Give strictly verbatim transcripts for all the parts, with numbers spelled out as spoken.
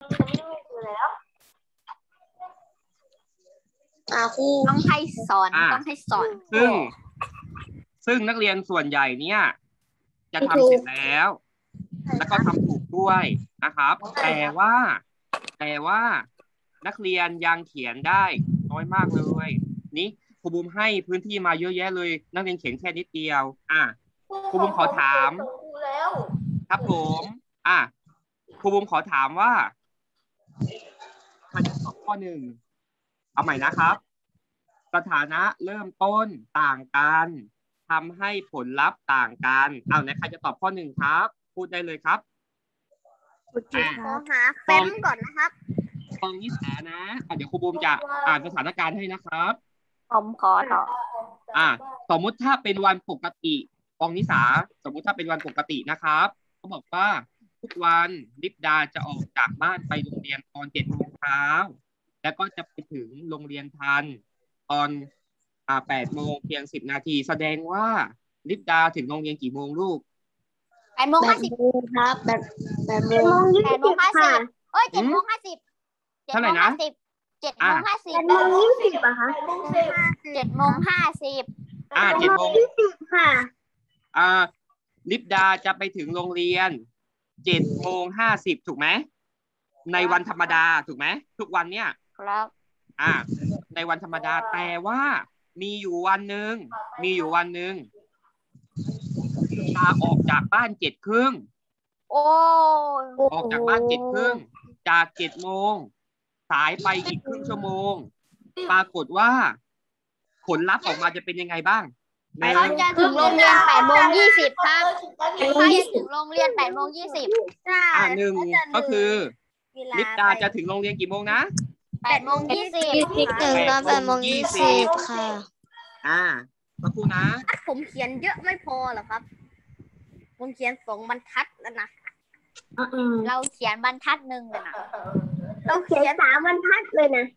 อ่าครูต้องให้สอนต้องให้สอนซึ่งซึ่งนักเรียนส่วนใหญ่เนี่ยจะทำเสร็จแล้ว แล้วก็ทำถูกด้วยนะครับ แต่ว่าแต่ว่านักเรียนยังเขียนได้น้อยมากเลยนี่ครูบุ๋มให้พื้นที่มาเยอะแยะเลยนักเรียนเขียนแค่นิดเดียวอ่ะครูบุ๋มขอถามครับผมอ่ะครูบุ๋มขอถามว่าใครจะตอบข้อหนึ่งเอาใหม่นะครับสถานะเริ่มต้นต่างกันทำให้ผลลัพธ์ต่างกันเอาไหนใครจะตอบข้อหนึ่งครับพูดได้เลยครับขอหาแฟ้มก่อนนะครับตองนิสานะเดี๋ยวครูบูมจะอ่านสถานการณ์ให้นะครับผมขอตอบอ่าสมมุติถ้าเป็นวันปกติตองนิสาสมมุติถ้าเป็นวันปกตินะครับเขาบอกว่าทุกวันลิปดาจะออกจากบ้านไปโรงเรียนตอนเจ็ดโมงเช้าแล้วก็จะไปถึงโรงเรียนทันตอนอ่าแปดโมงเพียงสิบนาทีแสดงว่าลิปดาถึงโรงเรียนกี่โมงลูกแปดโมงห้าสิบครับแปดแปดโมงแปดโมงห้าสิบเอ้ยเจ็ดโมงห้าสิบเท่าไหร่นะเจ็ดโมงห้าสิบแปดโมงยี่สิบอะคะเจ็ดโมงห้าสิบอ่าเจ็ดโมงยี่สิบค่ะอ่าลิปดาจะไปถึงโรงเรียนเจ็ดโมงห้าสิบถูกไหมในวันธรรมดาถูกไหมทุกวันเนี่ยครับอ่าในวันธรรมดาแต่ว่ามีอยู่วันหนึ่งมีอยู่วันหนึ่งลิปดาออกจากบ้านเจ็ดครึ่งโอ้ออกจากบ้านเจ็ดครึ่งจากเจ็ดโมงสายไปอีกครึ่งชั่วโมงปรากฏว่าผลลัพธ์ออกมาจะเป็นยังไงบ้างเขาจะถึงโรงเรียนแปดโมงยี่สิบครับเขาจะถึงโรงเรียนแปดโมงยี่สิบใช่อ่าหนึ่งก็คือลิปดาจะถึงโรงเรียนกี่โมงนะแปดโมงยี่สิบถึงตอนแปดโมงยี่สิบค่ะอ่าสักครู่นะผมเขียนเยอะไม่พอหรอครับผมเขียนสองบรรทัดแล้วนะเราเขียนบรรทัดหนึ่งเลยนะเราเขียนสามบรรทัดเลยนะ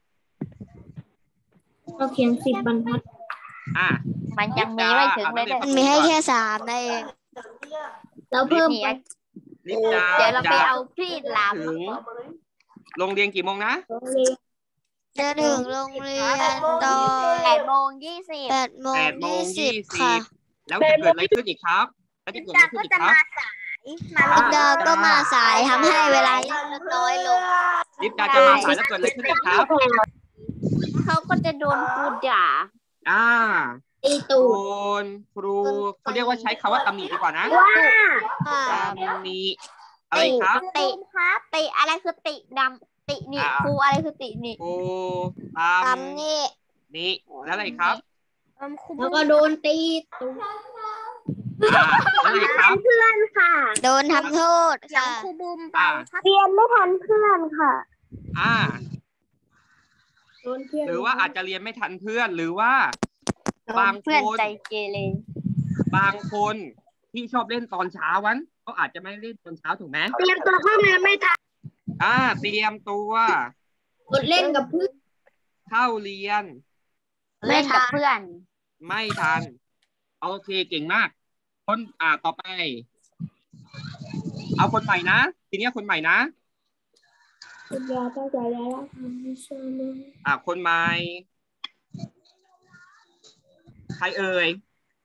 เราเขียนสิบบรรทัดอ่ะมันยังมีไม่ถึงเลยมันมีให้แค่สามเองเราเพิ่มลิปดาเดี๋ยวเราไปเอาพี่ลามถึงโรงเรียนกี่โมงนะจะถึงโรงเรียนตอนแปดโมงยี่สิบแปดโมงยี่สิบค่ะแล้วจะเกิดอะไรขึ้นอีกครับแล้วจะเกิดอะไรขึ้นอีกครับลิปดาก็มาสายทำให้เวลาน้อยลงลิปดาจะมาสายแล้วเกิดอะไรขึ้นอีกครับเขาก็จะโดนครูด่าอ่าตีตูโดนครูเขาเรียกว่าใช้คำว่าตำหนิดีกว่านะตำหนิอะไรครับติครับติอะไรคือติดำตินี่ครูอะไรคือตินี่ครูตำนี่นี่แล้วอะไรครับแล้วก็โดนตีตูอะไรครับเพื่อนค่ะโดนทำโทษค่ะครูบูมไปเรียนไม่ทันเพื่อนค่ะอ่าหรือว่าอาจจะเรียนไม่ทันเพื่อนหรือว่าบางคนใจเกเรบางคนที่ชอบเล่นตอนเช้าวันก็อาจจะไม่เล่นตอนเช้าถูกไหมเตรียมตัวเข้าเรียนไม่ทันอ่าเตรียมตัวกดเล่นกับเพื่อนเข้าเรียนเล่นกับเพื่อนไม่ทันโอเคเก่งมากคนอ่าต่อไปเอาคนใหม่นะทีนี้คนใหม่นะคุณยาตั้งใจแล้วอ่าคนใหม่ใครเอ่ย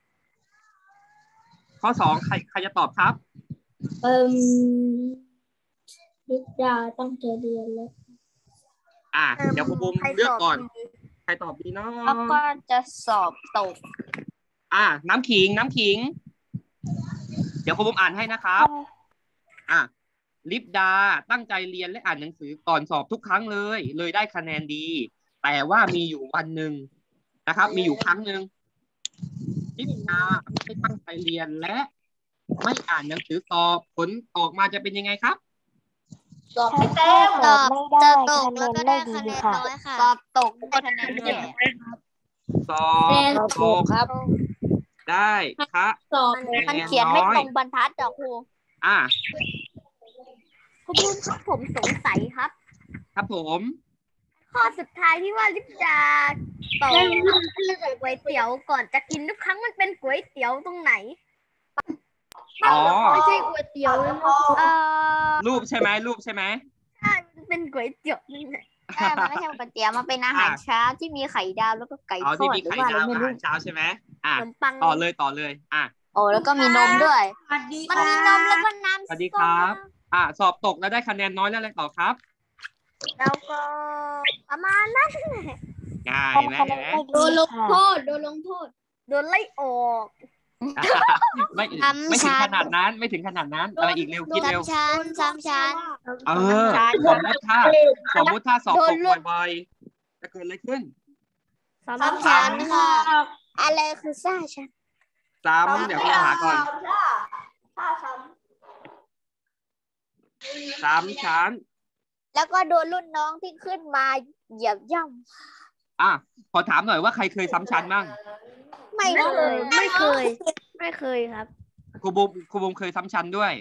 ข้อสองใครใครจะตอบครับเอ่มลิปดาตั้งใจเรียนแล้วอ่าเดี๋ยวครูบุ๋มเลือกก่อนใครตอบดีเนาะแล้วก็จะสอบตกอ่าน้ำขิงน้ำขิงเดี๋ยวครูบุ๋มอ่านให้นะครับอ่ะลิปดาตั้งใจเรียนและอ่านหนังสือก่อนสอบทุกครั้งเลยเลยได้คะแนนดีแต่ว่ามีอยู่วันหนึ่งนะครับมีอยู่ครั้งหนึ่งลิปดาไม่ตั้งใจเรียนและไม่อ่านหนังสือสอบผลออกมาจะเป็นยังไงครับสอบไม่ได้สอบจะตกแล้วก็ได้คะแนนน้อยค่ะสอบตกได้คะแนนแย่สอบตกครับได้ค่ะสอบมันเขียนไม่ตรงบรรทัดจ้ะครูอ่าครูครับผมสงสัยครับครับผมข้อสุดท้ายที่ว่าลิปดาต่อก๋วยเตี๋ยวก่อนจะกินทุกครั้งมันเป็นก๋วยเตี๋ยวตรงไหนอ๋อไม่ใช่ก๋วยเตี๋ยวรูปใช่ไหมรูปใช่ไหมใช่เป็นก๋วยเตี๋ยวนี่แหละใช่มันไม่ใช่ก๋วยเตี๋ยวมันเป็นอาหารเช้าที่มีไข่ดาวแล้วก็ไก่เอาทที่อดมีหรือไข่ว่าอะไรดาวไม่อารู้หารเช้าใช่ไหมอ่ะขนมปังต่อเลยต่อเลยอ่ะโอ้แล้วก็มีนมด้วยสวัสดีมันมีนมแล้วก็น้ำสวัสดีครับ อ่ะสอบตกแล้วได้คะแนนน้อยแล้วอะไรต่อครับแล้วก็ประมาณนั้นง่ายไหมเห็นไหมโดนลงโทษโดนลงโทษโดนไล่ออกไม่ไม่ถึงขนาดนั้นไม่ถึงขนาดนั้นอะไรอีกเร็วคิดเร็วสามชั้นสามชั้นเออสมมติถ้าสมมติถ้าสอบตกบ่อยๆจะเกิดอะไรขึ้นสามชั้นค่ะอะไรคือซ่าชั้นซ้ำเดี๋ยวพี่หาก่อนถ้าฉันซ้ำชั้นแล้วก็โดนรุ่นน้องที่ขึ้นมาเหยียบย่ำอ่ะขอถามหน่อยว่าใครเคยซ้ำชั้นบ้างไม่ไม่เคเคยย ไม่เคย ไม่เคยครับครูบุมครูบุมเคยซ้ำชั้นด้วย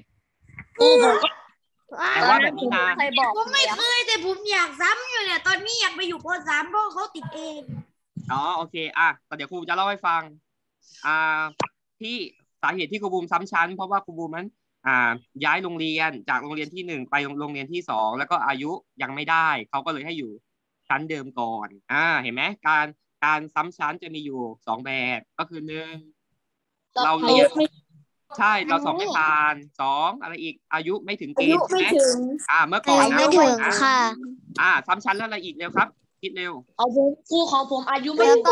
อ่แต่ว่าแบบนี้นะเคยบอกผมไม่เคยแต่ผมอยากซ้ำอยู่เนี่ยตอนนี้อยากไปอยู่ปสามเพราะเขาติดเองอ๋อโอเคอ่ะแต่เดี๋ยวครูจะเล่าให้ฟังอ่าที่สาเหตุที่ครูบุมซ้ำชั้น เพราะว่าครูบุมนั้นอ่าย้ายโรงเรียนจากโรงเรียนที่หนึ่งไปโรงเรียนที่สองแล้วก็อายุยังไม่ได้เขาก็เลยให้อยู่ชั้นเดิมก่อนอ่าเห็นไหมการการซ้ำชั้นจะมีอยู่สองแบบก็คือหนึ่งเราเรียนใช่เราสอบไม่ผ่านสองอะไรอีกอายุไม่ถึงเกอาณยุฑ์ใช่ไม่ไหมถึงอ่าเมื่อก่อนนะไม่ถึงค่ะอ่าซ้ำชั้นแล้วอะไรอีกเร็วครับคิดเร็วเอาผมครูของผมอายุไม่แล้วถึงก็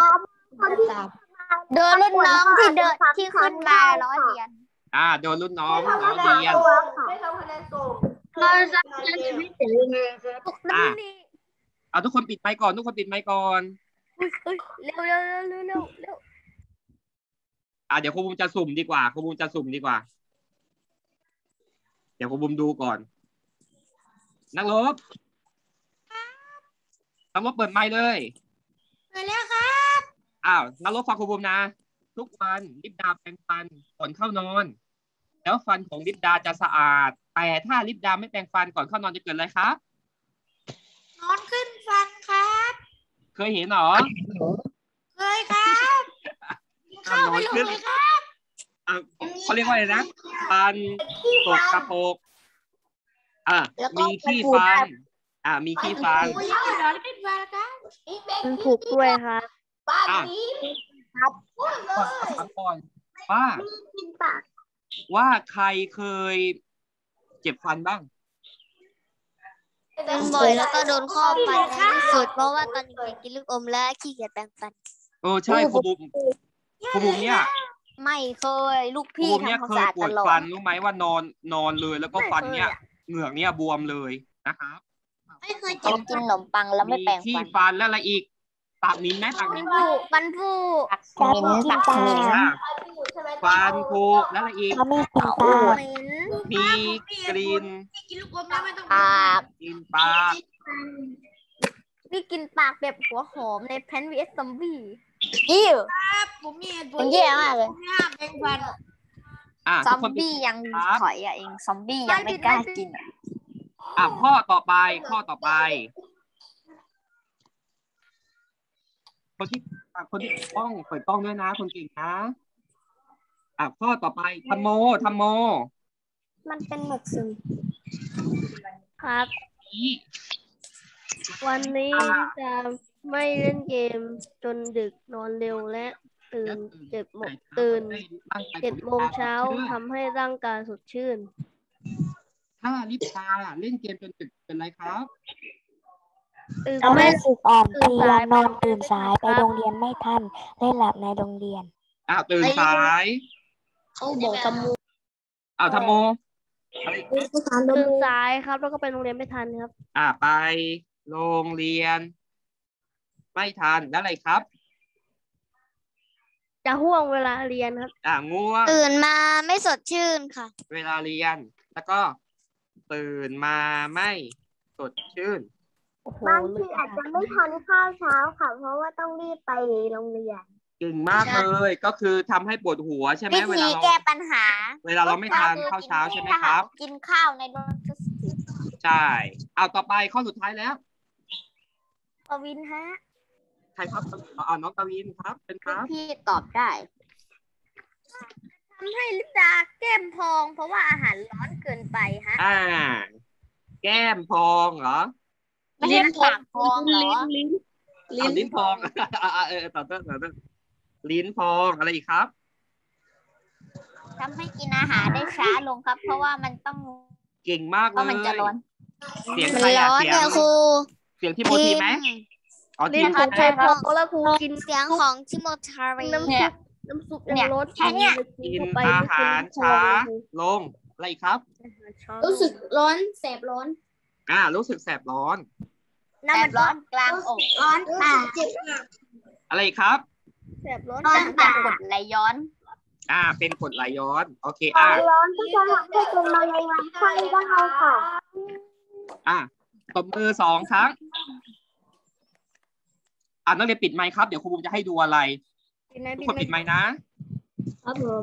โดนรุ่นน้องที่เดินที่ขึ้นมาล้อเลียนอ่าโดนรุ่นน้องล้อเลียนไม่ทำคะแนนส่งเราซ้ำชั้นจะไม่ถึงยังไงครับอ่ะนั่นนี่เอาทุกคนปิดไมค์ก่อนทุกคนปิดไมค์ก่อนอุ๊ยเอ้ยเร็วเร็วเร็วเร็วเร็วเร็วอ่าเดี๋ยวครูบุมจะสุ่มดีกว่าครูบุมจะสุ่มดีกว่า เดี๋ยวครูบุมดูก่อน นักรบนักรบเปิดไมค์เลยไปแล้วครับอ้าวนักรบฟังครูบุมนะ ทุกวันลิปดาแปรงฟันก่อนเข้านอน แล้วฟันของลิปดาจะสะอาด แต่ถ้าลิปดาไม่แปรงฟันก่อนเข้านอนจะเกิดอะไรครับนอนขึ้นฟันครับเคยเห็นเหรอเคยครับอ่ะนอนขึ้นอ่ะเขาเรียกว่าอะไรนะฟันตกกระโปกอ่ะแล้วก็มีขี้ฟัน อ่ะมีขี้ฟันโอ้ยนอนขึ้นฟันครับมันผูกด้วยครับอ่ะครับก่อนถามก่อนว่า ว่าใครเคยเจ็บฟันบ้างเป็นบ่อยแล้วก็โดนข้อฟันในที่สุดเพราะว่าตอนเด็กๆกินลูกอมแล้วขี้เกียจแปรงฟันเออใช่ครูบุมครูบุมเนี่ยไม่เคยลูกครูพี่บุมเนี่ยทำความเคสะยอาดปตวดลอฟัดนรู้ไหมว่านอนนอนเลยแล้วก็ฟันเนี่ยไม่เคยอะเหงือกเนี่ยบวมเลยนะครับไม่เคยผเจ็บมกินขนมปังแล้วไม่มีแปรงขี้ฟันฟันแล้วอะไรอีกปากหมินไหมปากหมินผูกมันผูกมินตักมินอ่ะฟันผูกแล้วอะไรอีกไม่กินตาเหม็นมีกลิ่นกินลูกอมแล้วไม่ต้องปากกลิ่นปากพี่กินปากแบบหัวหอมในแพนวีเอสซอมบี้ยิ้วครับผมมีเหตุผลมันแย่มากเลยผมห้ามแปรงฟันอ่ะซทุอก มคนปิดบี้ยังถอยอ่ะเองซอมบี้ยังไม่กล้ากินอะอ่ะข้อต่อไปข้อต่อไป คนที่อ่ะคนที่กล้องเปิดกล้องด้วยนะคนเก่งนะอ่ะข้อต่อไปทำโมทำโมมันเป็นหมึกซึมครับนี่วันนี้จะไม่เล่นเกมจนดึกนอนเร็วและตื่นเจ็ดโมงตื่นเจ็ดโมงเช้าทำให้ร่างกายสดชื่นถ้าลิปตาเล่นเกมจนดึกเป็นไรครับตื่นทำให้ไม่รู้สึกอ่อนเพลีตื่นยสายนอนตื่นสายไปโรงเรียนไม่ทันเล่นหลับในโรงเรียนอ้าวตื่นสายเขาบอกทำมูอ้าวทำโมอะไรอีกนะตื่นสายครับ แล้วก็ไปโรงเรียนไม่ทันครับอ่าไปโรงเรียน ไม่ทันแล้วอะไรครับจะห่วงเวลาเรียนครับอ่าง่วงตื่นมาไม่สดชื่นค่ะเวลาเรียน แล้วก็ตื่นมาไม่สดชื่นโอ้โหบางทีอาจจะไม่ทันข้าวเช้าค่ะ เพราะว่าต้องรีบไปโรงเรียนเก่งมากเลยก็คือทำให้ปวดหัวใช่ไหมวิเวธีลาเราแก้ปัญหาเวลาเราไม่ทานข้าวเช้าใช่ไหมครับกินข้าวในรถทุกสิ่งใช่เอาต่อไปข้อสุดท้ายแล้วปวินฮะใครครับเอาน้องกวินครับ เป็นครับพี่ตอบได้ทำให้ลิปดาแก้มพอง เพราะว่าอาหารร้อนเกินไปฮะอ่า เแก้มพองเหรอไม่ใช่ปากพองเหรอลิ้นลิ้นลิ้นพองเออต่อต้นต่อต้นลิ้นพองอะไรอีกครับทำให้กินอาหารได้ช้าลงครับ เพราะว่ามันต้องเก่งมากเพเลยราะมันจะร้อนเสียงมันใครร้อะอนเสียงเนี่ยครูเสียงที่โมทีไหมอ๋อทีลิ้นมผมใช่พองแล้วครูกินเสียงของทิโมทารีน้ำซุปน้ำซุปยังรสแค่เนี้ยกินเข้าไปอาไม่หารกินช้าพองเลยลงอะไรอีกครับครูรู้สึกร้อนแสบร้อนอ่ารู้สึกแสบร้อนแสบร้อนกลางอกร้อนปากอะไรอีกครับแสบร้อนร้อนปากกดไหลย้อนอ่า เป็นกรดไหลย้อนโอเคควาอ่ามร้อนก็จะทำให้เป็นมะเร็งลำไส้ได้ค่ะอ่าตบมือสองครั้งอ่านักเรียนปิดไมค์ครับเดี๋ยวครูบูมจะให้ดูอะไรกินไหมทุกกินคนไหมปิดไมค์นะครับผม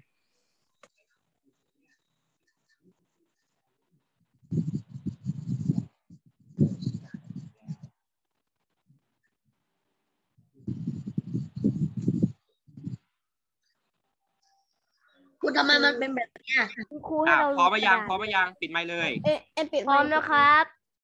คุณทำไมมันเป็นแบบนี้ครูให้อ่าเราพร้อมไหมยังพร้อมไหมยังปิดไมค์เลยเอ๊ะเอ็นปิดพร้อมนะครับ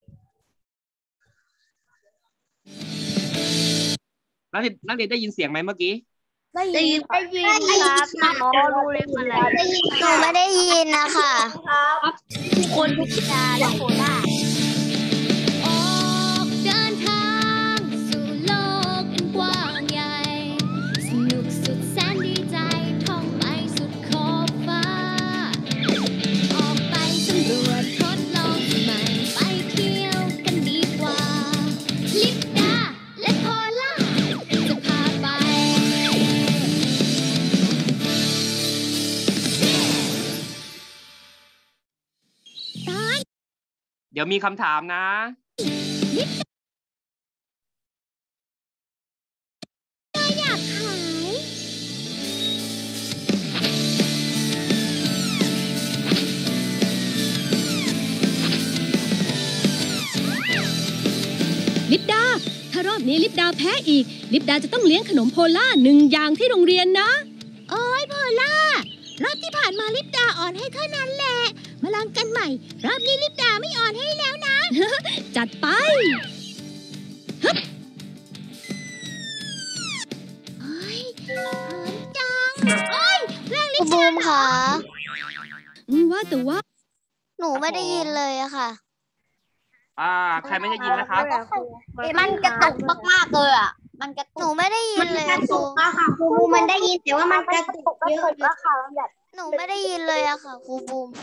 นักเรียนนักเรียนได้ยินเสียงไหมเมื่อกี้ได้ยินได้ยินครับอ๋อรู้เรื่องอะไรหนูไม่ได้ยินนะคะคนทุกดาและโคราชออกเดินทางสู่โลกอันกว้างใหญ่ สนุกสุดแสนดีใจท่องไปสุดขอบฟ้า ออกไปสำรวจทดลองใหม่ไปเที่ยวกันดีกว่า ลิปดาและโพล่าจะพาไปเดี๋ยวมีคำถามนะอยากหายลิปดา ถ้ารอบนี้ลิปดาแพ้อีก ลิปดาจะต้องเลี้ยงขนมโพล่าหนึ่งอย่างที่โรงเรียนนะ โอ้ยโพล่ารอบที่ผ่านมาลิปดาอ่อนให้เท่านั้นแหละ มาลองกันใหม่ รอบนี้ลิปดาไม่อ่อนให้แล้วนะ จัดไปฮึบเฮ้ยเขินจังโอ้ยแรงลิครูปบูดามค่ะอืมว่าแต่ว่าหนูไม่ได้ยินเลยอะค่ะอ่า ใครไม่ได้ยินนะครับมันกระตุกมากๆเลยอ่ะ มันกระตุกหนูไม่ได้ยินเลยอะครูค่ะครูบูมมันได้ยินแต่ว่ามันกระตุกเยอะเลยค่ะแบบหนูไม่ได้ยินเลยอะค่ะครูบูม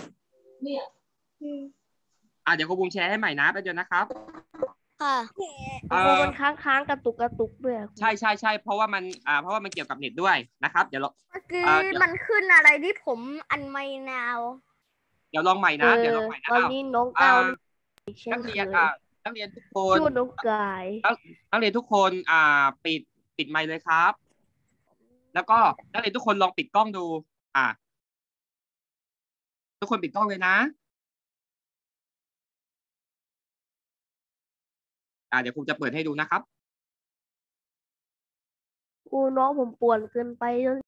อ่าเดี๋ยวครูบูมแชร์ให้ใหม่นะแป๊บเดียวนะครับค่ะเอ่ครูอมันค้างค้างกระตุกกระตุกด้วยใช่ใช่ใช่เพราะว่ามันอ่าเพราะว่ามันเกี่ยวกับเน็ตด้วยนะครับเดี๋ยวเราเมื่อกี้อ่าเดี๋ยวมันขึ้นอะไรที่ผมอันไม่นาวเดี๋ยวลองใหม่นะเดี๋ยวลองใหม่นะวันอ้าวนี้น้องอ่าก้าวเช่นันกเคเรียนยอ่านักเรียนทุกคนชื่อน้องกายนักเรียนทุกคนอ่าปิดปิดไมค์เลยครับ แล้วก็นักเรียนทุกคนลองปิดกล้องดู อ่า ทุกคนปิดกล้องเลยนะ อ่าเดี๋ยวครูจะเปิดให้ดูนะครับครูน้องผมป่วนเกินไปจน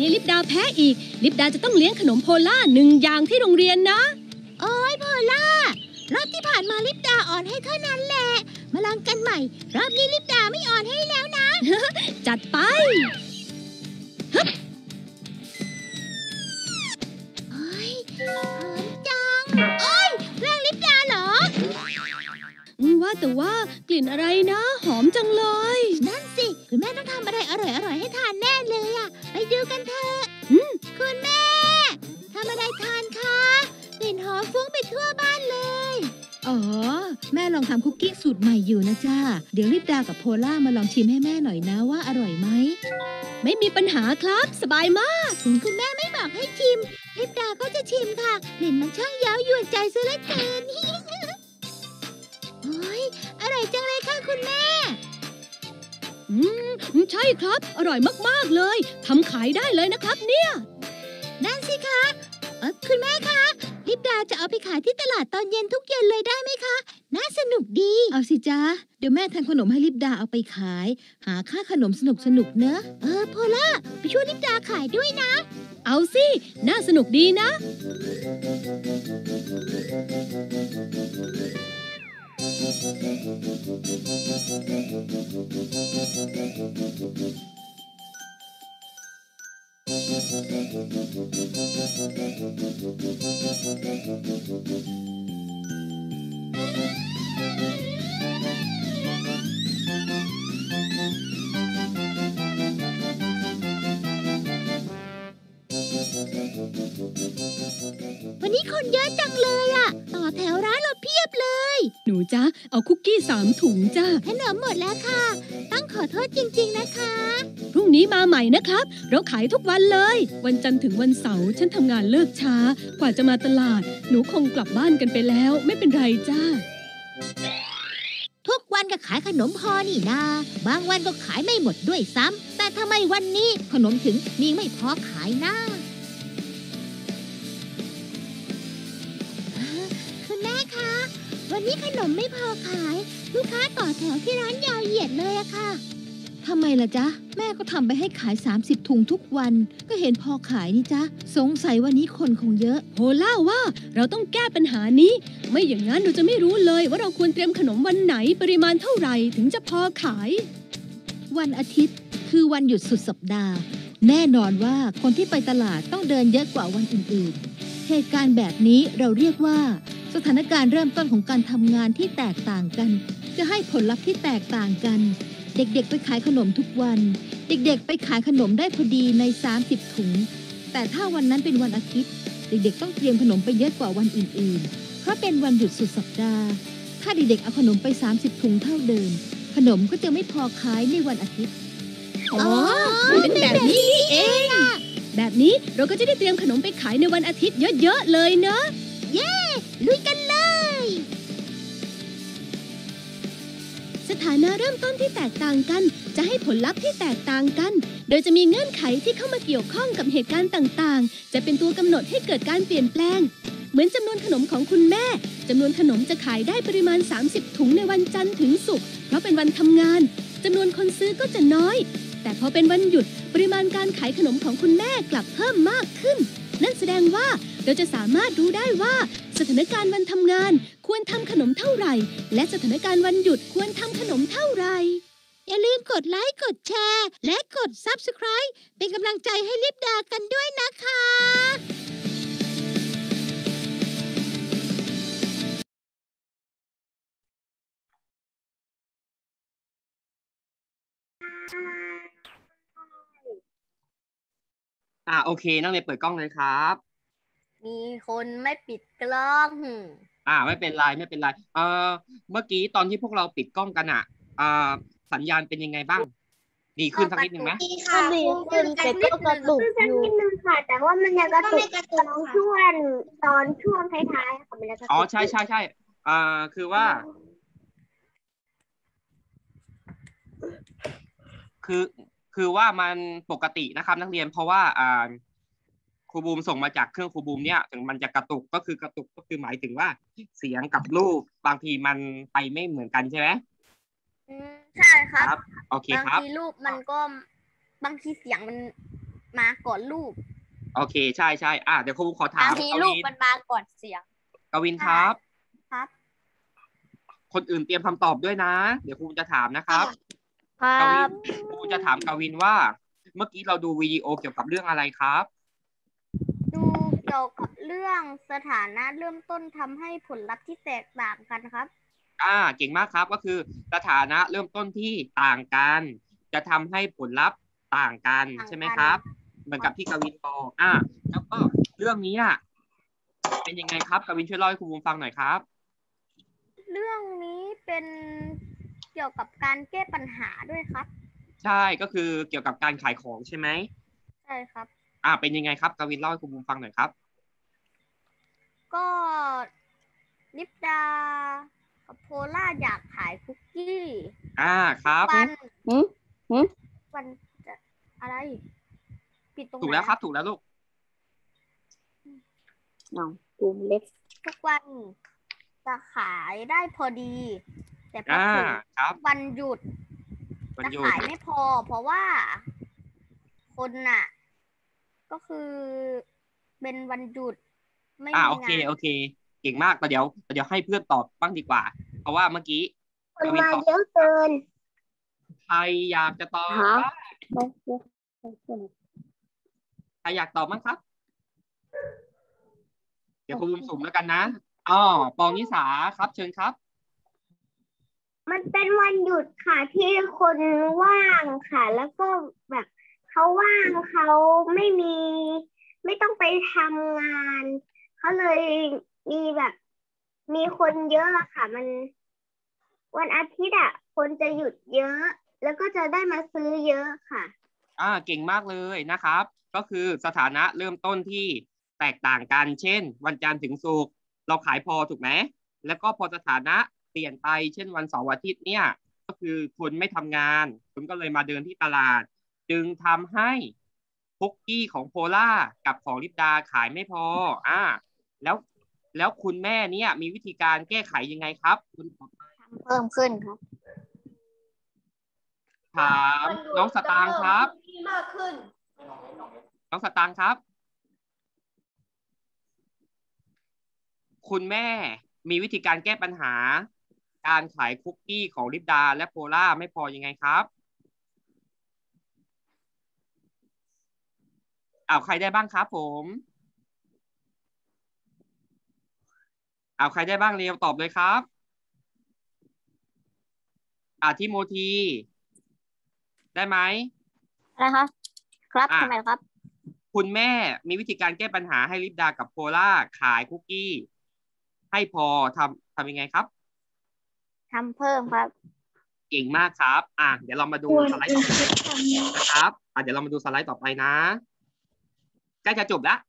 นี้ลิปดาแพ้อีกลิปดาจะต้องเลี้ยงขนมโพล่าหนึ่งอย่างที่โรงเรียนนะโอ้ยโพล่ารอบที่ผ่านมาลิปดาอ่อนให้เท่านั้นแหละมาลองกันใหม่รอบนี้ลิปดาไม่อ่อนให้แล้วนะ จัดไปฮึบเฮ้ยหอมจังโอ้ยแรงลิปดาเหรอว่าแต่ว่ากลิ่นอะไรนะหอมจังเลยนั่นสิคุณแม่ต้องทำอะไรอร่อยๆให้ทานแน่เลยอ่ะไปดูกันเถอะคุณแม่ทำอะไรทานคะกลิ่นหอมฟุ้งไปทั่วบ้านเลยอ๋อแม่ลองทำคุกกี้สูตรใหม่อยู่นะจ้าเดี๋ยวลิปดากับโพล่ามาลองชิมให้แม่หน่อยนะว่าอร่อยไหมไม่มีปัญหาครับสบายมากถึงคุณแม่ไม่บอกให้ชิมลิปดาก็จะชิมค่ะกลิ่นมันช่างเย้ายวนใจซะเหลือเกินโอ้ยอร่อยจังเลยค่ะคุณแม่อืมใช่ครับอร่อยมากๆเลยทำขายได้เลยนะครับเนี่ยนั่นสิคะเออคุณแม่คะลิปดาจะเอาไปขายที่ตลาดตอนเย็นทุกเย็นเลยได้ไหมคะน่าสนุกดีเอาสิจ้าเดี๋ยวแม่ทำขนมให้ลิปดาเอาไปขายหาค่าขนมสนุกสนุกเนอะเออโพล่าไปช่วยลิปดาขายด้วยนะเอาสิน่าสนุกดีนะวันนี้คนเยอะจังเลยอ่ะต่อแถวร้านเราเพียบเลยหนูจ๊ะเอาคุกกี้สามถุงจ้าขนมหมดแล้วค่ะต้องขอโทษจริงๆนะคะพรุ่งนี้มาใหม่นะครับเราขายทุกวันเลยวันจันทร์ถึงวันเสาร์ฉันทำงานเลิกช้ากว่าจะมาตลาดหนูคงกลับบ้านกันไปแล้วไม่เป็นไรจ้าทุกวันก็ขายขนมพอนี่นาบางวันก็ขายไม่หมดด้วยซ้ำแต่ทำไมวันนี้ขนมถึงมีไม่พอขายนะคุณแม่คะวันนี้ขนมไม่พอขายลูกค้าต่อแถวที่ร้านยาวเหยียดเลยอะค่ะทำไมล่ะจ๊ะแม่ก็ทำไปให้ขายสามสิบถุงทุกวันก็เห็นพอขายนี่จ๊ะสงสัยวันนี้คนคงเยอะโพล่าว่าเราต้องแก้ปัญหานี้ไม่อย่างนั้นเราจะไม่รู้เลยว่าเราควรเตรียมขนมวันไหนปริมาณเท่าไหร่ถึงจะพอขายวันอาทิตย์คือวันหยุดสุดสัปดาห์แน่นอนว่าคนที่ไปตลาดต้องเดินเยอะกว่าวันอื่นๆเหตุการณ์แบบนี้เราเรียกว่าสถานการณ์เริ่มต้นของการทำงานที่แตกต่างกันจะให้ผลลัพธ์ที่แตกต่างกันเด็กๆไปขายขนมทุกวันเด็กๆไปขายขนมได้พอดีในสามสิบถุงแต่ถ้าวันนั้นเป็นวันอาทิตย์เด็กๆต้องเตรียมขนมไปเยอะกว่าวันอื่นๆเพราะเป็นวันหยุดสุดสัปดาห์ถ้าเด็กๆเอาขนมไปสามสิบถุงเท่าเดิมขนมก็จะไม่พอขายในวันอาทิตย์อ๋อเป็นแบบนี้นี่เองแบบนี้เราก็จะได้เตรียมขนมไปขายในวันอาทิตย์เยอะๆเลยเนอะเย้ลุยกันเลยสถานะเริ่มต้นที่แตกต่างกันจะให้ผลลัพธ์ที่แตกต่างกันโดยจะมีเงื่อนไขที่เข้ามาเกี่ยวข้องกับเหตุการณ์ต่างๆจะเป็นตัวกำหนดให้เกิดการเปลี่ยนแปลงเหมือนจำนวนขนมของคุณแม่จำนวนขนมจะขายได้ปริมาณสามสิบถุงในวันจันทร์ถึงศุกร์เพราะเป็นวันทำงานจำนวนคนซื้อก็จะน้อยแต่พอเป็นวันหยุดปริมาณการขายขนมของคุณแม่กลับเพิ่มมากขึ้นนั่นแสดงว่าเราจะสามารถรู้ได้ว่าสถานการณ์วันทำงานควรทำขนมเท่าไหร่และสถานการณ์วันหยุดควรทำขนมเท่าไหร่อย่าลืมกดไลค์กดแชร์และกด ซับสไครบ์ เป็นกำลังใจให้ลิปดากันด้วยนะคะอ่าโอเคนักเรียนเปิดกล้องเลยครับมีคนไม่ปิดกล้องอ่าไม่เป็นไรไม่เป็นไรเอ่อเมื่อกี้ตอนที่พวกเราปิดกล้องกันอ่ะอ่าสัญญาณเป็นยังไงบ้างดีขึ้นสักนิดนึงไหมดีค่ะดีขึ้นแต่ก็กระตุกอยู่นิดนึงค่ะแต่ว่ามันยังกระตุกตอนช่วงตอนช่วงท้ายๆค่ะมันจะกระตุกอ๋อใช่ใช่ใช่อ่าคือว่าคือคือว่ามันปกตินะครับนักเรียนเพราะว่าอ่าครูบูมส่งมาจากเครื่องครูบูมเนี่ยถึงมันจะกระตุกก็คือกระตุกก็คือหมายถึงว่าเสียงกับรูปบางทีมันไปไม่เหมือนกันใช่ไหมใช่ครับโอเคครับบางทีรูปมันก็บางทีเสียงมันมาก่อนรูปโอเคใช่ใช่อ่ะเดี๋ยวครูขอถามบางทีรูปมันมาก่อนเสียงกวินครับครับคนอื่นเตรียมคำตอบด้วยนะ เดี๋ยวครูจะถามนะครับครักวิบนครูจะถามกวินว่า เมื่อกี้เราดูวิดีโอเกี่ยวกับเรื่องอะไรครับดูเกี่ยวกับเรื่องสถานะเริ่มต้นทำให้ผลลัพธ์ที่แตกต่างกันครับอ่าเก่งมากครับก็คือสถานะเริ่มต้นที่ต่างกัน จะทำให้ผลลัพธ์ต่างกันใช่ไหมครับ เหมือนกับที่กวินบอกอ่าแล้วก็เรื่องนี้อ่ะเป็นยังไงครับกวินช่วยเล่าให้ครูฟังหน่อยครับเรื่องนี้เป็นเกี่ยวกับการแก้ปัญหาด้วยครับใช่ก็คือเกี่ยวกับการขายของใช่ไหมใช่ครับอ่าเป็นยังไงครับกวินเล่าให้ครูฟังหน่อยครับก็ลิปดากับโพล่าอยากขายคุกกี้อ่าครับวันวันจะอะไรปิดตรงไหนถูกแล้วครับถูกแล้วลูกน้องปูมเล็กทุกวันจะขายได้พอดี แต่พอถึงวันหยุดจะขายไม่พอ เพราะว่าคนน่ะ ก็คือเป็นวันหยุดไม่มีงานอ่าโอเคโอเคเก่งมากแต่เดี๋ยวเดี๋ยวให้เพื่อนตอบบ้างดีกว่าเพราะว่าเมื่อกี้คนมาเยอะเกินใครอยากจะตอบใครอยากตอบบ้างครับเดี๋ยวครูสุ่มแล้วกันนะอ๋อปองนิสาครับเชิญครับมันเป็นวันหยุดค่ะที่คนว่างค่ะแล้วก็แบบเขาว่างเขาไม่มีไม่ต้องไปทำงานเขาเลยมีแบบมีคนเยอะค่ะมันวันอาทิตย์อ่ะคนจะหยุดเยอะแล้วก็จะได้มาซื้อเยอะค่ะอ่าเก่งมากเลยนะครับก็คือสถานะเริ่มต้นที่แตกต่างกันเช่นวันจันทร์ถึงศุกร์เราขายพอถูกไหมแล้วก็พอสถานะเปลี่ยนไปเช่นวันเสาร์อาทิตย์เนี่ยก็คือคนไม่ทำงานคุณก็เลยมาเดินที่ตลาดจึงทำให้คุกกี้ของโพล่ากับของลิปดาขายไม่พออ่าแล้วแล้วคุณแม่เนี่ยมีวิธีการแก้ไขยังไงครับคุณทำเพิ่มขึ้นครับถามน้องสตางค์ครับมากขึ้นน้องสตางค์ครับคุณแม่มีวิธีการแก้ปัญหาการขายคุกกี้ของลิปดาและโพล่าไม่พอยังไงครับเอาใครได้บ้างครับผมเอาใครได้บ้างเร็วตอบเลยครับอ่าทิโมธีได้ไหมนะคะครับทำไมครับคุณแม่มีวิธีการแก้ปัญหาให้ลิปดากับโพล่าขายคุกกี้ให้พอทำทำยังไงครับทำเพิ่มครับเก่งมากครับอ่ะเดี๋ยวเรามาดูสไลด์ต่อไปนะครับอ่ะเดี๋ยวเรามาดูสไลด์ต่อไปนะใกล้จะจบแล้ว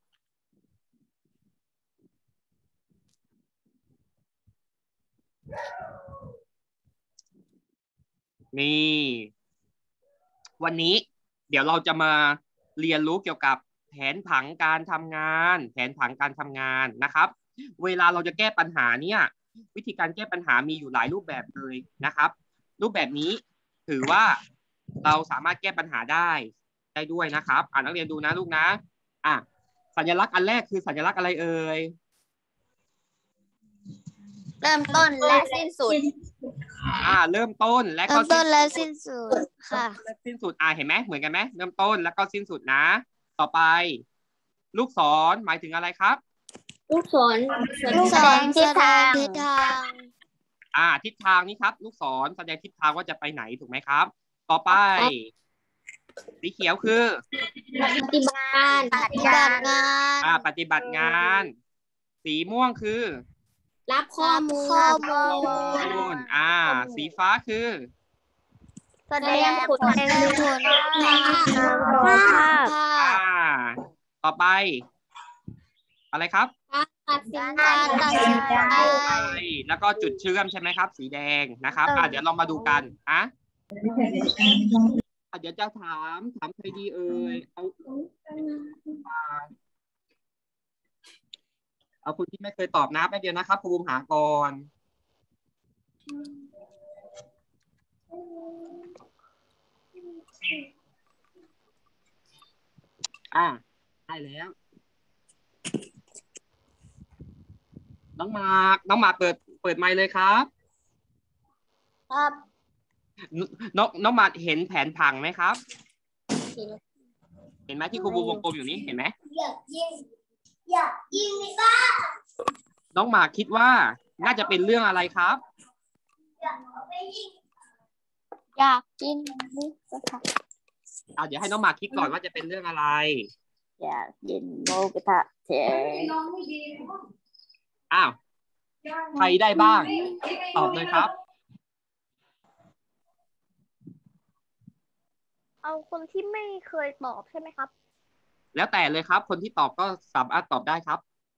นี่วันนี้เดี๋ยวเราจะมาเรียนรู้เกี่ยวกับแผนผังการทำงานแผนผังการทำงานนะครับเวลาเราจะแก้ปัญหาเนี่ยวิธีการแก้ปัญหามีอยู่หลายรูปแบบเลยนะครับรูปแบบนี้ถือว่าเราสามารถแก้ปัญหาได้ได้ด้วยนะครับอ่านักเรียนดูนะลูกนะอ่ะสัญลักษณ์อันแรกคือสัญลักษณ์อะไรเอ่ยเริ่มต้นและสิ้นสุดอ่าเริ่มต้นและก็เริ่มต้นและสิ้นสุดค่ะและสิ้นสุดอ่าเห็นไหมเหมือนกันไหมเริ่มต้นแล้วก็สิ้นสุดนะต่อไปลูกศรหมายถึงอะไรครับลูกศรลูกศรทิศทางทิศทางอ่าทิศทางนี้ครับลูกศรแสดงทิศทางว่าจะไปไหนถูกไหมครับต่อไปสีเขียวคือปฏิบัติงานปฏิบัติงานอ่าปฏิบัติงานสีม่วงคือรับข้อมูลข้อมูลอ่าสีฟ้าคือแสดงผลแสดงผลภาพอ่าต่อไปอะไรครับการตัดสินใจแล้วก็จุดเชื่อมใช่ไหมครับสีแดงนะครับอ่าเดี๋ยวเรามาดูกันอ่ะเดี๋ยวจะถามถามใครดีเอ่ยเอาเอาคุณที่ไม่เคยตอบนะแป๊บเดียวนะครับครูบุมหาก่อนอ่าได้แล้วน้องหมากน้องหมากเปิดเปิดไมค์เลยครับครับน้องน้องหมากเห็นแผนผังไหมครับเห็นเห็นไหมที่ครูบูวงกลมอยู่นี้เห็นไหมอยากยิงอยากยิงในบ้านน้องหมากคิดว่าน่าจะเป็นเรื่องอะไรครับอยากเอาไปยิงอยากกินหมูกระทะเอาเดี๋ยวให้น้องหมากคิดก่อนว่าจะเป็นเรื่องอะไรอยากกินหมูกระทะเฉยอ้าวใครได้บ้างตอบเลยครับเอาคนที่ไม่เคยตอบใช่ไหมครับแล้วแต่เลยครับ คนที่ตอบก็สามารถตอบได้ครับ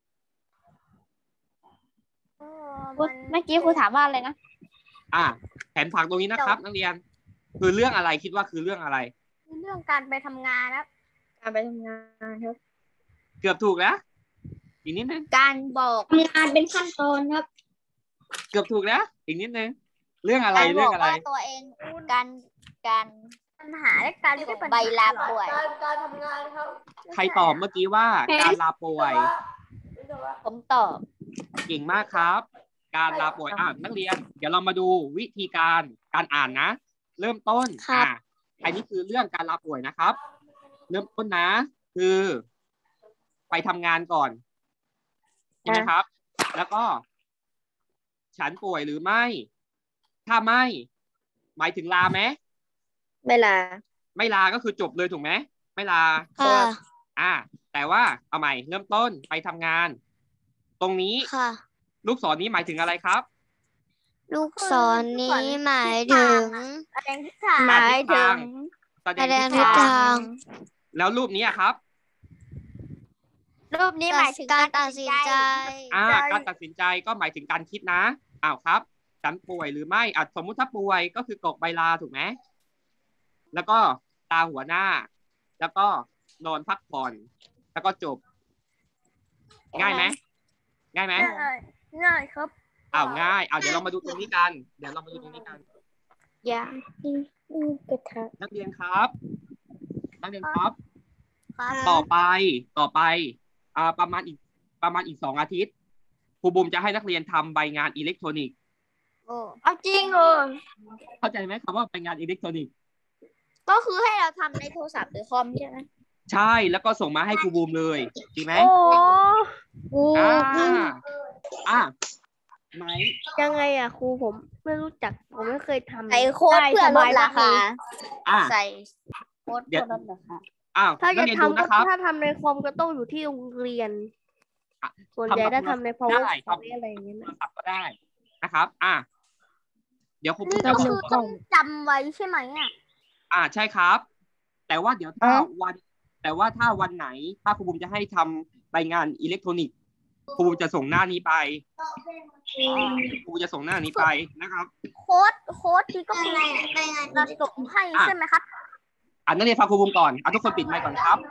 เออมันเมื่อกี้ครูถามว่าอะไรนะอ่าแผนผังตรงนี้นะครับ นักเรียนคือเรื่องอะไรคิดว่าคือเรื่องอะไรเรื่องการไปทำงานครับการไปทำงานครับเกือบถูกแล้วอีกนิดนึงการบอกทำงานเป็นขั้นตอนครับเกือบถูกแล้วอีกนิดนึงเรื่องอะไรการบเรื่ออง กอะไรว่าตัวเองการการปัญหาและการที่ปัญหาใบลาป่วยการการทำงานครับใครตอบเมื่อกี้ว่าการลาป่วยผมตอบเก่งมากครับ การลาป่วยอ่านักเรียน เดี๋ยวเรามาดูวิธีการการอ่านนะ เริ่มต้นครับอ่าอันนี้คือเรื่องการลาป่วยนะครับ เริ่มต้นนะ คือ ไปทำงานก่อนใช่ไหมครับ แล้วก็ ฉันป่วยหรือไม่ ถ้าไม่ หมายถึงลาไหมเวลาไม่ลาก็คือจบเลยถูกไหมไม่ลาค่ะอ่า แต่ว่าเอาใหม่เริ่มต้นไปทำงาน ตรงนี้ค่ะลูกศรนี้หมายถึงอะไรครับลูกศรนี้หมายถึงแสดงทิศทางหมายถึงแสดแสดงงทิทิศศทาทาง งแล้วรูปนี้อะครับรูปนี้หมายถึงการตัดสินใจอ่า การตัดสินใจก็หมายถึงการคิดนะอ้าวครับฉันป่วยหรือไม่อ่ะสมมุติถ้าป่วยก็คือกรอกใบลาถูกไหมแล้วก็ตาหัวหน้า แล้วก็นอนพักผ่อน แล้วก็จบ ง่ายไหมง่ายไหมง่ายง่ายครับอ้าวง่ายอ้าวเดี๋ยวเรามาดูตรงนี้กัน เดี๋ยวเรามาดูตรงนี้กันอยากกินหมูกระทะนักเรียนครับนักเรียนครับครับต่อไปต่อไปอ่าประมาณอีกประมาณอีกสองอาทิตย์ครูบุมจะให้นักเรียนทำใบงานอิเล็กทรอนิกส์โอ้เอาจริงเหรอเข้าใจไหมคำว่าใบงานอิเล็กทรอนิกส์ก็คือให้เราทำในโทรศัพท์หรือคอมใช่ไหมใช่แล้วก็ส่งมาให้ครูบูมเลยจริงไหมโอ้อ่าอ่าไหมยังไงอะครูผมไม่รู้จักผมไม่เคยทำใส่โค้ดเพื่อลดราคาอ่าใส่โค้ดเพื่อลดราคาอ้าวถ้านัจะกเรียนดูทำก็นะครับถ้าทำในคอมก็ต้องอยู่ที่โรงเรียนอ่ะส่วนใหญ่ถ้าทำใน power ได้ครับอะไรอย่างเงี้ยโทนะรศัพท์ก็ได้นะครับ อ่าเดี๋ยวครูบูมนี่จะก็บอกคือต้องจำไว้ใช่ไหมอะอ่าใช่ครับ แต่ว่าเดี๋ยวถ้าวัน แต่ว่าถ้าวันไหนถ้าครูบูมจะให้ทำใบงานอิเล็กทรอนิกส์ครูบูมจะส่งหน้านี้ไปครูจะส่งหน้านี้ไปนะครับโค้ดโค้ดที่ก็คือจะส่งให้ใช่ไหมครับอ่านักเรียนฟังครูบูมก่อนอ่ะทุกคนปิดไมค์ก่อนครับ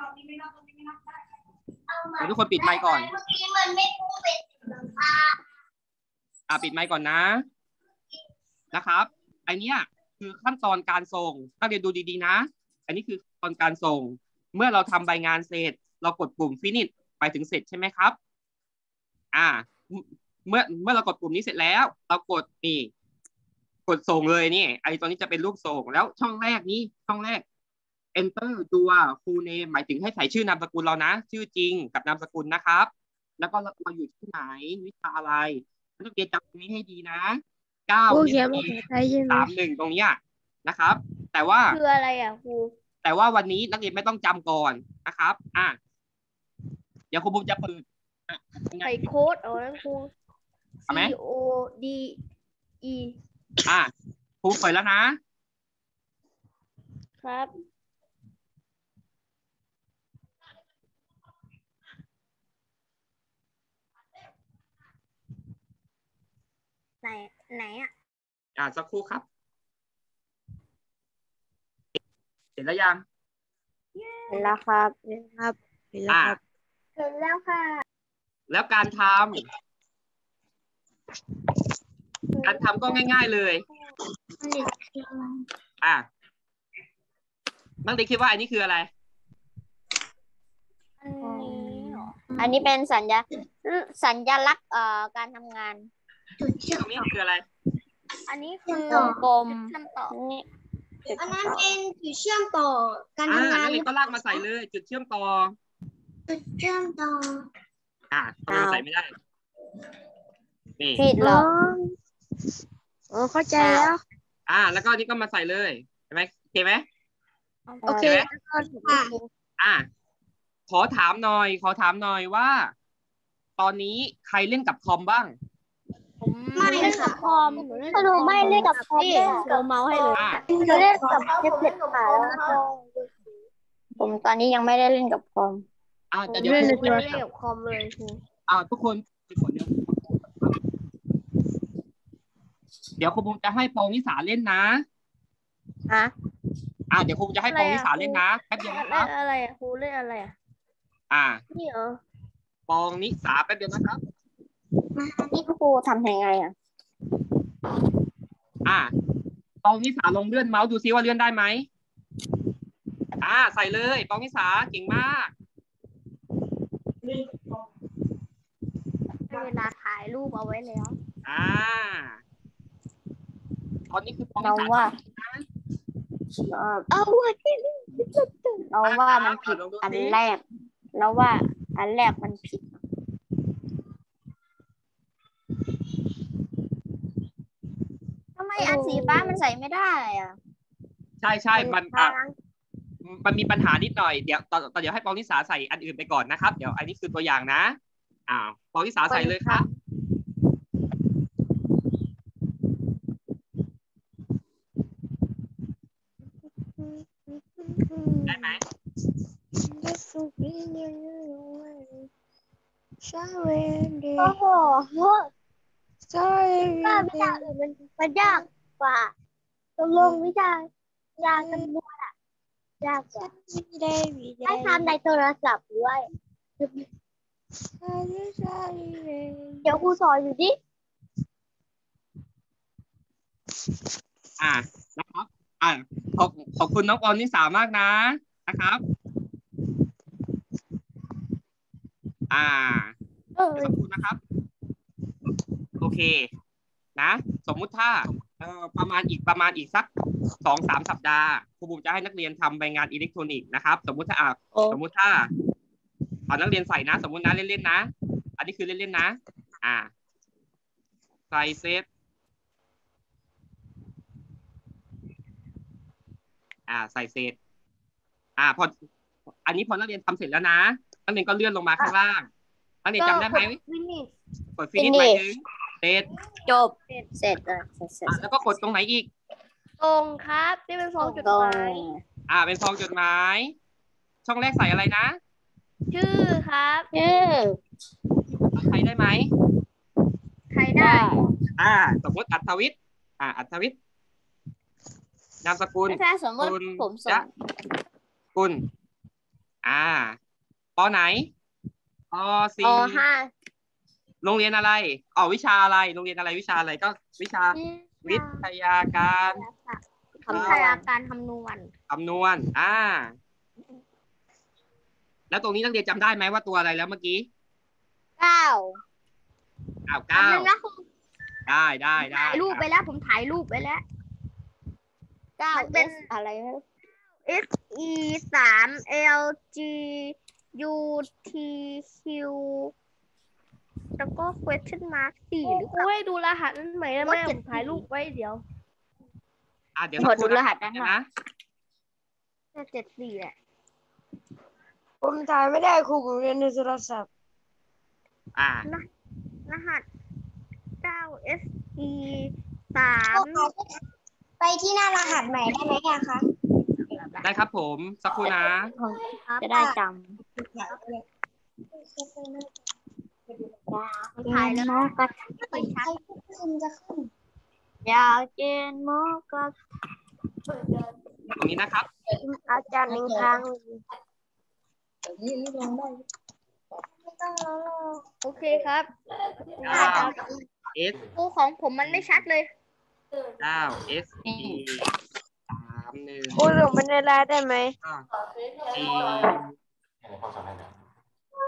อ่ะทุกคนปิดไมค์ก่อนเมื่อกี้มันไม่พูดเป็นภาษาอ่ะปิดไมค์ก่อนนะนะครับอันเนี้ยคือขั้นตอนการส่งนักเรียนดูดีๆนะอันนี้คือขั้นตอนการส่ง เมื่อเราทำใบงานเสร็จเรากดปุ่ม finish ไปถึงเสร็จใช่ไหมครับอ่าเมื่อเมื่อเรากดปุ่มนี้เสร็จแล้ว เรากดนี่กดส่งเลยนี่ไอ้ตอนนี้จะเป็นรูปส่งแล้วช่องแรกนี้ช่องแรก enter ตัว full name หมายถึงให้ใส่ชื่อนามสกุลเรานะชื่อจริงกับนามสกุลนะครับ แล้วก็เราอยู่ที่ไหนวิชาอะไรนักเรียนจำตรงนี้ให้ดีนะเก้าสามหนึ่งตรงนี้นะครับ แต่ว่าคืออะไรอ่ะครูแต่ว่าวันนี้นักเรียนไม่ต้องจำก่อนนะครับอ่ะเดี๋ยวครูบุ้มจะเปิดใส่โค้ดเอาแล้วครูเอาไหม C O D E อ่ะครูเปิดแล้วนะครับไหนไหนอ่ะอ่ะสักครู่ครับเห็นแล้วยังเห็นแล้วครับเห็นครับเห็นแล้วอ่ะครับเห็นแล้วค่ะแล้วการทำการทำก็ง่ายๆเลยอ่ะนักเรียนคิดว่าอันนี้คืออะไรอันนี้เป็นสัญญาสัญลักษณ์เอ่อการทำงานจุดเชื่อตมรงนี้คืออะไรอันนี้คือต่อกลมนี่อันนั้นเป็นจุดเชื่อมต่อการอ่าทำงานันกเรียนก็ลากมาใส่เลย จุดเชื่อมต่อจุดเชื่อมต่ออ่าทำไมมันใส่ไม่ได้นี่ผิดเหรออ๋อเข้าใจแล้วอ่า แล้วก็อันนี้ก็มาใส่เลยใช่ไหมโอเคไหมโอเคไหมค่ะอ่า ขอถามหน่อย ขอถามหน่อยว่า ตอนนี้ใครเล่นกับคอมบ้างไม่เล่นกับคอมถ้าหนูไม่เล่นกับคอมเล่นกับเมาส์ให้เลยอ่าจะเล่นกับแท็บเล็ตค่ะแล้วก็ผมตอนนี้ยังไม่ได้เล่นกับคอมอ่าแต่เดี๋ยวไม่ครูได้เล่นกับคอมเลยครูอ่าทุกคนเดี๋ยวเดี๋ยวครูภูมิจะให้ปองนิสาเล่นนะฮะอ่าเดี๋ยวครูจะให้ปองนิสาเล่นนะแป๊บเดียวนะคเล่รับนอะไรอะครูเล่นอะไรอะอ่านี่เหรอปองนิสาแป๊บเดียวนะครับนี่ครูทำยังไงอ่ะอ่าปองนิสาลองเลื่อนเมาส์ดูซิว่าเลื่อนได้ไหมอ่าใส่เลยปองนิสาเก่งมากเวลาถ่ายรูปเอาไว้แล้วอ่าตอนนี้คือปองนิเราสาว่านะเอาว่าที่เราว่ามันผิดอันแรกแล้วว่าอันแรกมันผิดทำไมอันสีฟ้ามันใส่ไม่ได้อ่ะใช่ใช่มันอ่ะมันมีปัญหานิดหน่อยเดี๋ยวตอนตอนเดี๋ยวให้ปองนิสาใส่อันอื่นไปก่อนนะครับเดี๋ยวอันนี้คือตัวอย่างนะอ้าวปองนิสาใส่เลยครับ ได้ไหมโอ้โหว่าวิชาอื่นมันมันยากกว่าตกลงวิชายาจำนวนอะยากกว่าให้ทำในโทรศัพท์ด้วยเดี๋ยวครูสอนอยู่ดิอ่านะครับอ่าขอบขอบคุณน้องปองนิสามากนะนะครับอ่าเออขอบคุณนะครับโอเคนะสมมุติถ้าเอ่อประมาณอีกประมาณอีกสักสองสามสัปดาห์ครูบุ๋มจะให้นักเรียนทำใบงานอิเล็กทรอนิกส์นะครับสมมุติถ้าอ่ะสมมุติถ้าตอนนักเรียนใส่นะสมมุตินะเล่นๆนะอันนี้คือเล่นๆนะอ่าใส่เซฟอ่าใส่เซฟอ่าพออันนี้พอนักเรียนทำเสร็จแล้วนะนักเรียนก็เลื่อนลงมาข้างล่างนักเรียนจำได้ไหมวินิจกดฟินิชหมายถึงเสร็จจบเสร็จเลยเสร็จเสร็จอ่ะแล้วก็กดตรงไหนอีกตรงครับนี่เป็นฟองจดหมายอ่าเป็นซองจดหมาย ช่องแรกใส่อะไรนะชื่อครับชื่อใครได้ไหมใครได้อ่า สมมติอัธวิทย์อ่า อัธวิทย์นามสกุลถ้าสมมติคุณผมส่ยะงกุลอ่าปไหนปอสี่ห้าโรงเรียนอะไรอ๋อวิชาอะไรโรงเรียนอะไรวิชาอะไรก็วิชาวิทยาการคำพยาการคำนวณคำนวณอ่า แล้วตรงนี้นักเรียนจำได้ไหมว่าตัวอะไรแล้วเมื่อกี้เก้าอ้าวเก้าทำนึงนะครูได้ได้ได้ถ่ายรูปไปแล้วผมถ่ายรูปไปแล้วเก้ามันเป็น S อะไรไม่รู้ S E สาม L G U T Q แล้วก็ question mark สี่หรือเปล่าให้ดูรหัสนั้นไหมนะแม่ผมถ่ายรูปไว้เดี๋ยวอ่ะเดี๋ยวกสัดกคดูรู่รนะหัสนะเดี๋ยวคะนะน่าเจ็ดสี่แหละผมถ่ายไม่ได้ครูผมเรียนในโทรศัพท์อ่ารหัสเก้า S E สามไปที่หน้ารหัสใหม่ได้ไหมอะคะได้ครับผมสักครู่นะจะได้จถ่ายแล้วำก็ไปชัดขึ้นจะขึ้นอยากกินหมูกระตรงนี้นะครับอาจารย์หนึ่งครั้งโอเคครับเก้า S ครูของผมมันไม่ชัดเลยเก้า S E สามหนึ่งครูส่งเป็นในไลน์ได้ไหม G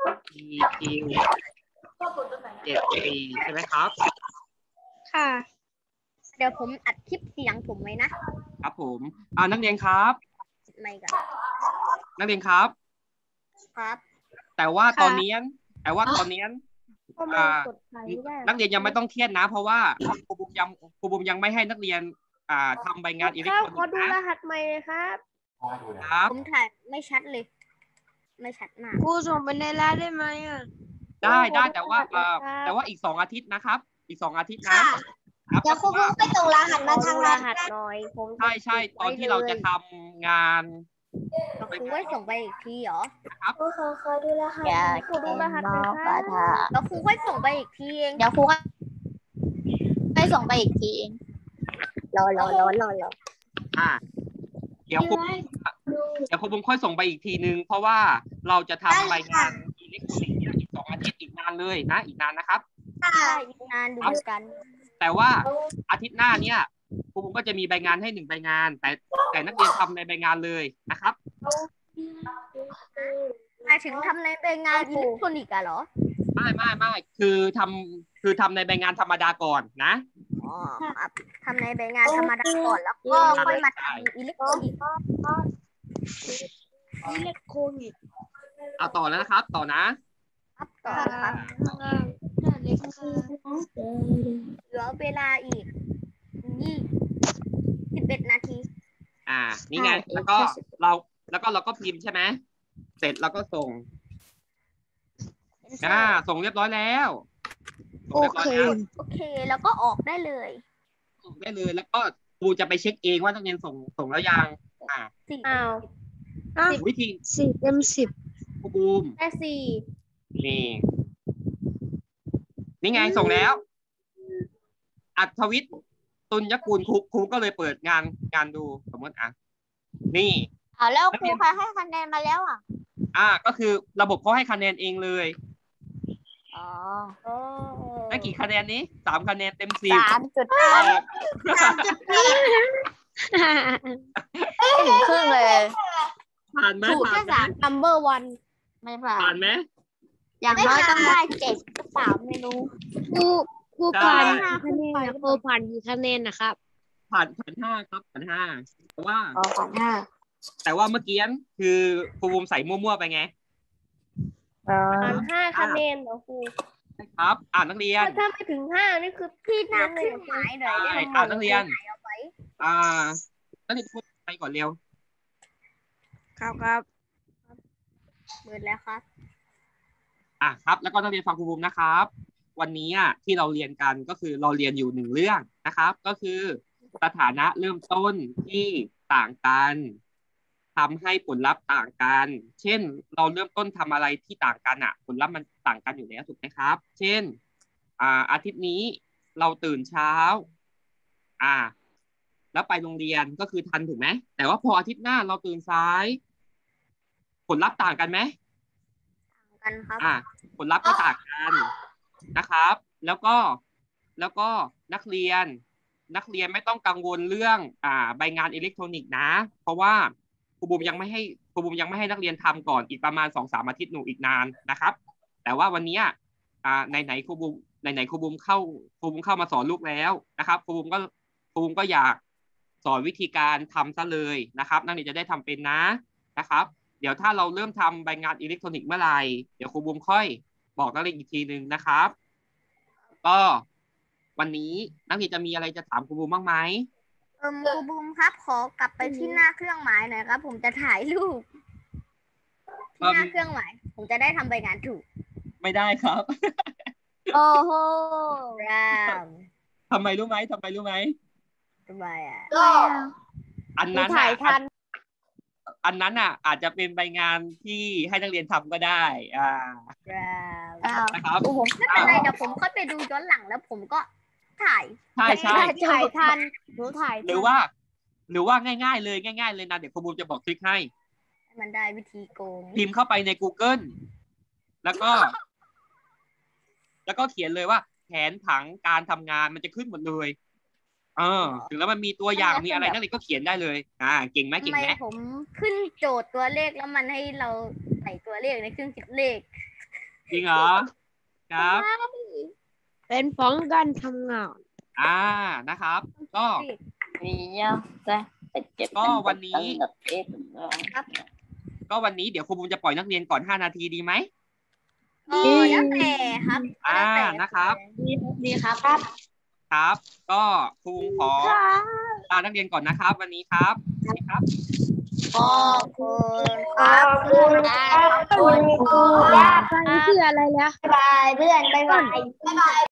อี คิว เจ็ด สี่ ใช่ไหมครับค่ะ เดี๋ยวผมอัดคลิปเสียงผมไว้นะครับผมอ่านักเรียนครับไม่กันนักเรียนครับครับแต่ว่าตอนนี้แต่ว่าตอนนี้ทำไมอ่ากดถ่ายไม่ได้นักเรียนยังไม่ต้องเครียดนะ เพราะว่าครูบุมยังครูบุมยังไม่ให้นักเรียน อ่าทำใบงานอิเล็กครับทรอขอนิกส์ดูรนะหัสใหม่เลยครับครับผมถ่ายไม่ชัดเลย ไม่ชัดมากครูส่งไปในไลน์ได้ไหมอ่ะได้ได้แต่ว่าขอดูอ่าครับแต่ว่าอีกสองอาทิตย์นะครับ อีกสองอาทิตย์นะครับเดี๋ยวครูบุ๊กไปส่งรหัสขมาอทาดูงรไลน์หัสหน่อย ผมใช่ใช่ตอนที่เราจะทำงานครูให้ส่งไปอีกทีเหรอนะครับครูขอขอดูรหัสอยากขอดูรหัสหน่อยคปรัระบทาแล้วครูให้ส่งไปอีกทีเองเดี๋ยวครูให้ส่งไปอีกทีเองรอรอรอรอรออ่าเดี๋ยวครูเดี๋ยวครูบุมค่อยส่งไปอีกทีนึง เพราะว่าเราจะทำใบงานอิเล็กทรอนิกส์เนี่ยอีกสองอาทิตย์อีกนานเลยนะ อีกนานนะครับใช่อีกนานดูเหมือนกันแต่ว่าอาทิตย์หน้าเนี่ยครูบุมก็จะมีใบงานให้หนึ่งใบงาน แต่แต่นักเรียนทำในใบงานเลยนะครับหมายถึงทำในเป็นงานอิเล็กทรอนิกส์อะเหรอไม่ไม่ไม่คือทำคือทำในใบงานธรรมดาก่อนนะอ๋อครับทำในใบงานธรรมดาก่อนแล้วก็ค่อยมาทำอิเล็กทรอนิกส์อิเล็กโคนิกเอาต่อแล้วนะครับ ต่อนะครับต่อครับเหลือเวลาอีกยี่สิบเอ็ดนาทีอ่า นี่ไง แล้วก็เราแล้วก็เราก็พิมพ์ใช่ไหมเสร็จเราก็ส่ง อ่า ส่งเรียบร้อยแล้วส่งรียบร้ยแล้วโอเค แล้วก็ออกได้เลยส่งได้เลย แล้วก็ครูจะไปเช็คเองว่านักเรียนส่งส่งแล้วยัง อ่าสี่อ้าววิธีสี่เต็มสิบครูบูมได้สี่นี่ นี่ไงส่งแล้ว อัธวิทย์ตุลยกูลครูครูก็เลยเปิดงานงานดูสมมติอ่ะ นี่เอาแล้วครูคะให้คะแนนมาแล้วอ่ะอ่า ก็คือระบบเขาให้คะแนนเองเลยอ๋อโอ้ได้กี่คะแนนนี้สามคะแนนเต็มสิบสามจุดแปดไม่ถึงครึ่งเลยผ่านไหมถูกผ่าแค่นไหมสาม number one ไม่ผ่าผ่าน นไหมอย่างน้อยต้องได้เจ็ดหรือเปล่าไม่รู้ครูครูใช่ผ่านกี่คะแนนนะครูผ่านกี่คะแนนนะครับผ่านผ่านห้าครับผ่านห้าแต่ว่าอ๋อผ่านห้าแต่ว่าเมื่อกี้คือครูบูมใส่มั่วๆไปไงอ๋อผ่านห้าคะแนนเหรอครูครับ อ่านนักเรียนถ้าไม่ถึงห้านี่คือที่หน้าเลเคยรื่องหมายหน่อยได้ใช่ไหมอ่านนักเรียนเอาไว้อ่านักเรียนพูดไปก่อนเร็วครับครับเปิดแล้วครับอ่ะครับ แล้วก็นักเรียนฟังครูบูมนะครับ วันนี้อ่ะที่เราเรียนกันก็คือเราเรียนอยู่หนึ่งเรื่องนะครับ ก็คือสถานะเริ่มต้นที่ต่างกันทำให้ผลลัพธ์ต่างกัน เช่น เราเริ่มต้นทำอะไรที่ต่างกันอ่ะ ผลลัพธ์มันต่างกันอยู่แล้วถูกไหมครับ เช่น อ่า อาทิตย์นี้เราตื่นเช้า อ่า แล้วไปโรงเรียนก็คือทันถูกไหมแต่ว่าพออาทิตย์หน้าเราตื่นสาย ผลลัพธ์ต่างกันไหมกันครับอ่า ผลลัพธ์ก็ต่างกันนะครับ แล้วก็แล้วก็นักเรียน นักเรียนไม่ต้องกังวลเรื่อง อ่า ใบงานอิเล็กทรอนิกส์นะ เพราะว่าครูบูมยังไม่ให้ครูบูมยังไม่ให้นักเรียนทำก่อนอีกประมาณสองสามอาทิตย์หนูอีกนานนะครับ แต่ว่าวันนี้อ่าไหนไหนครูบูมไหนไหนครูบูมเข้าครูบูมเข้ามาสอนลูกแล้วนะครับครูบูมก็ครูบูมก็อยากสอนวิธีการทำซะเลยนะครับนักเรียนจะได้ทำเป็นนะนะครับ เดี๋ยวถ้าเราเริ่มทำใบงานอิเล็กทรอนิกส์เมื่อไหร่เดี๋ยวครูบูมค่อยบอกนักเรียนอีกทีหนึ่งนะครับ ก็วันนี้นักเรียนจะมีอะไรจะถามครูบูมบ้างไหมเอิมครูบูมครับ ขอกลับไปที่หน้าเครื่องหมายหน่อยครับ ผมจะถ่ายรูปที่หน้าเครื่องหมาย ผมจะได้ทำใบงานถูกไม่ได้ครับโอ้โหรามทำไมรู้ไหมทำไมรู้ไหมทำไมอ่ะอันนั้นถ่ายน่ะทันอันนั้นอ่ะ อาจจะเป็นใบงานที่ให้นักเรียนทำก็ได้ อ่ารามอ้าวนะครับไม่เป็นไรเดี๋ยวผมค่อยไปดูย้อนหลังแล้วผมก็ถ่ายใช่ใช่ถ่ายทันหนูถ่ายทันหรือว่า หรือว่าง่ายๆเลยง่ายๆเลยนะเดี๋ยวครูบูมจะบอกทริคให้มันได้วิธีโกงพิมพ์เข้าไปใน Google แล้วก็ แล้วก็เขียนเลยว่า แผนผังการทำงานมันจะขึ้นหมดเลย เออถึงแล้วมันมีตัวอย่างมีอะไรนักเรียนก็เขียนได้เลย อ่า เก่งไหมทำเก่งไมไหมผมขึ้นโจทย์ตัวเลขแล้วมันให้เราใส่ตัวเลขในเครื่องคิดเลขจริงเหรอครับเป็นฟ้องกันทำงานอ่านะครับ ก็ก็วันนี้ก็วันนี้เดี๋ยวครูบูมจะปล่อยนักเรียนก่อนห้านาทีดีไหมอ๋อแล้วแต่ครับอ่านะครับดีครับครับ ก็ครูบูมขอลานักเรียนก่อนนะครับ วันนี้ครับครับขอบคุณครับขอบคุณครับขอบคุณครับคืออะไรแล้วบ๊ายบายเพื่อนบ๊ายบายบ๊ายบาย